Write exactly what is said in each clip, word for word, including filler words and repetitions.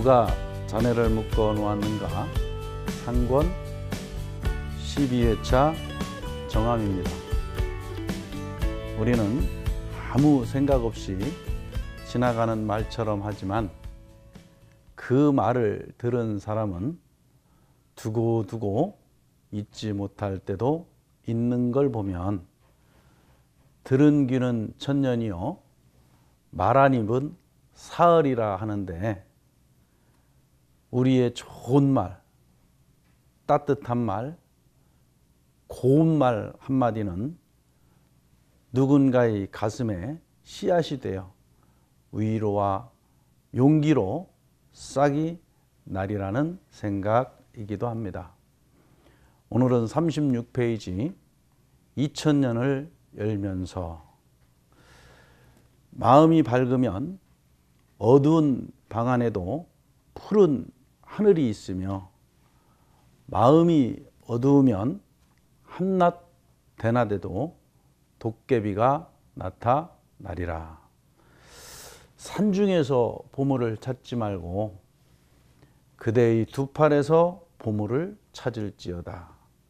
누가 자네를 묶어 놓았는가? 한 권 십이 회차 정함입니다. 우리는 아무 생각 없이 지나가는 말처럼 하지만 그 말을 들은 사람은 두고두고 잊지 못할 때도 있는 걸 보면 들은 귀는 천년이요 말한 입은 사흘이라 하는데, 우리의 좋은 말, 따뜻한 말, 고운 말 한마디는 누군가의 가슴에 씨앗이 되어 위로와 용기로 싹이 나리라는 생각이기도 합니다. 오늘은 삼십육 페이지 이천 년을 열면서, 마음이 밝으면 어두운 방 안에도 푸른 하늘이 있으며 마음이 어두우면 한낮 대낮에도 도깨비가 나타나리라. 산중에서 보물을 찾지 말고 그대의 두 팔에서 보물을 찾을지어다.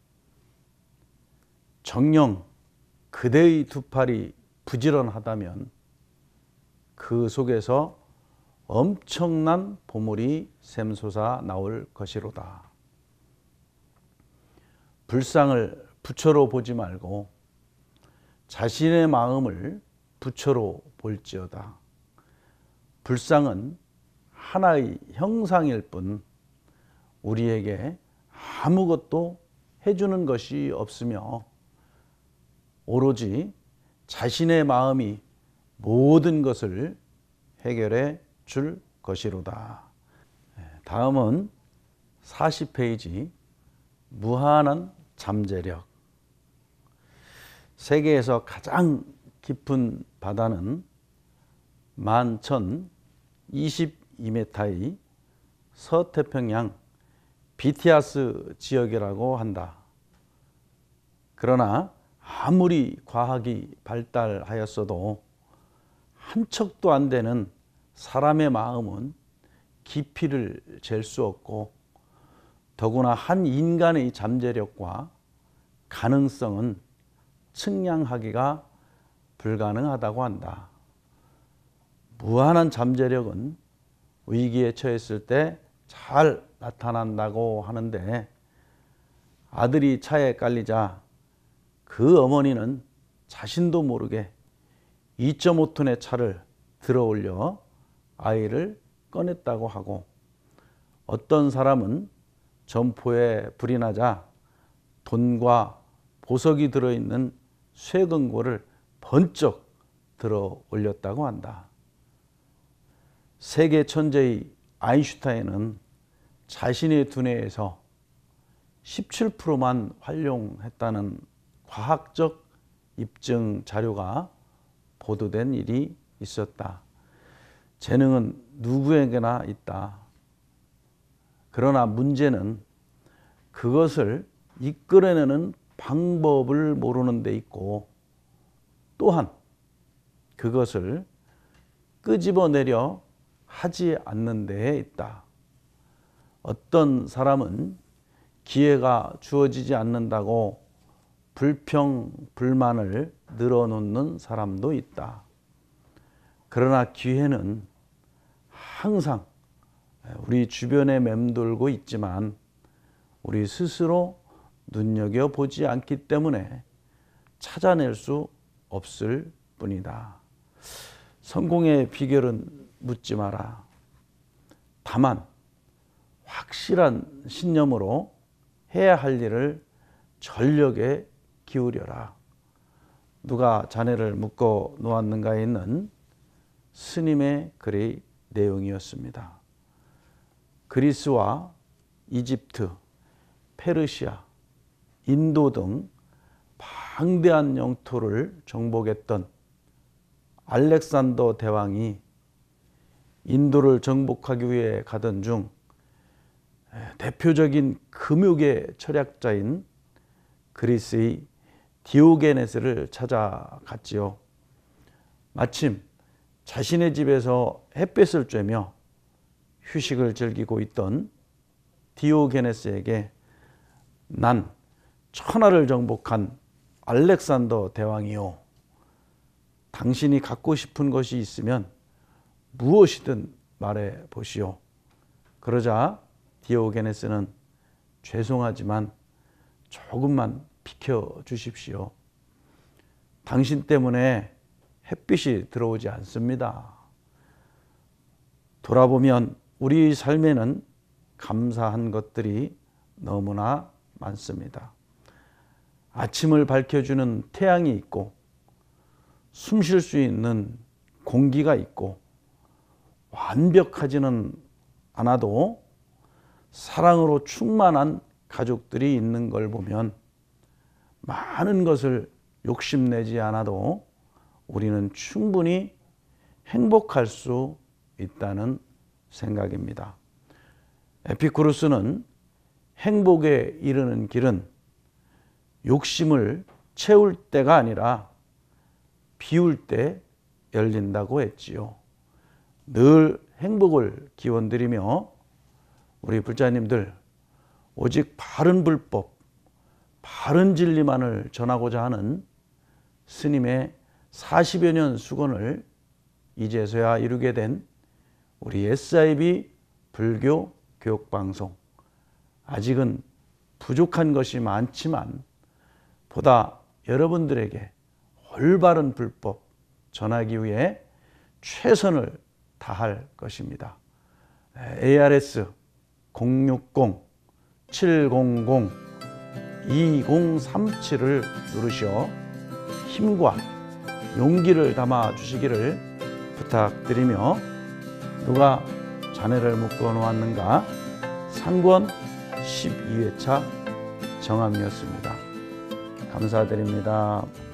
정녕 그대의 두 팔이 부지런하다면 그 속에서 엄청난 보물이 샘솟아 나올 것이로다. 불상을 부처로 보지 말고 자신의 마음을 부처로 볼지어다. 불상은 하나의 형상일 뿐 우리에게 아무것도 해주는 것이 없으며 오로지 자신의 마음이 모든 것을 해결해 줄 것이로다. 다음은 사십 페이지 무한한 잠재력. 세계에서 가장 깊은 바다는 만 천이십이 미터의 서태평양 비티아스 지역이라고 한다. 그러나 아무리 과학이 발달하였어도 한 척도 안 되는 사람의 마음은 깊이를 잴 수 없고, 더구나 한 인간의 잠재력과 가능성은 측량하기가 불가능하다고 한다. 무한한 잠재력은 위기에 처했을 때 잘 나타난다고 하는데, 아들이 차에 깔리자 그 어머니는 자신도 모르게 이 점 오 톤의 차를 들어 올려 아이를 꺼냈다고 하고, 어떤 사람은 점포에 불이 나자 돈과 보석이 들어있는 쇠금고를 번쩍 들어 올렸다고 한다. 세계 천재의 아인슈타인은 자신의 두뇌에서 십칠 퍼센트만 활용했다는 과학적 입증 자료가 보도된 일이 있었다. 재능은 누구에게나 있다. 그러나 문제는 그것을 이끌어내는 방법을 모르는 데 있고, 또한 그것을 끄집어내려 하지 않는 데에 있다. 어떤 사람은 기회가 주어지지 않는다고 불평, 불만을 늘어놓는 사람도 있다. 그러나 기회는 항상 우리 주변에 맴돌고 있지만 우리 스스로 눈여겨보지 않기 때문에 찾아낼 수 없을 뿐이다. 성공의 비결은 묻지 마라. 다만 확실한 신념으로 해야 할 일을 전력에 기울여라. 누가 자네를 묶어 놓았는가에 있는 스님의 글의 내용이었습니다. 그리스와 이집트, 페르시아, 인도 등 방대한 영토를 정복했던 알렉산더 대왕이 인도를 정복하기 위해 가던 중 대표적인 금욕의 철학자인 그리스의 디오게네스를 찾아갔지요. 마침 자신의 집에서 햇볕을 쬐며 휴식을 즐기고 있던 디오게네스에게 난 천하를 정복한 알렉산더 대왕이요. 당신이 갖고 싶은 것이 있으면 무엇이든 말해 보시오. 그러자 디오게네스는 죄송하지만 조금만 비켜 주십시오. 당신 때문에 햇빛이 들어오지 않습니다. 돌아보면 우리 삶에는 감사한 것들이 너무나 많습니다. 아침을 밝혀주는 태양이 있고, 숨 쉴 수 있는 공기가 있고, 완벽하지는 않아도 사랑으로 충만한 가족들이 있는 걸 보면 많은 것을 욕심내지 않아도 우리는 충분히 행복할 수 있다는 생각입니다. 에피쿠루스는 행복에 이르는 길은 욕심을 채울 때가 아니라 비울 때 열린다고 했지요. 늘 행복을 기원드리며 우리 불자님들 오직 바른 불법, 바른 진리만을 전하고자 하는 스님의 사십여 년 수건을 이제서야 이루게 된 우리 에스아이비 불교 교육방송, 아직은 부족한 것이 많지만 보다 여러분들에게 올바른 불법 전하기 위해 최선을 다할 것입니다. 에이아르에스 공육공 칠공공 이공삼칠을 누르셔 힘과 용기를 담아 주시기를 부탁드리며, 누가 자네를 묶어 놓았는가 상권 십이 회차 정함이었습니다. 감사드립니다.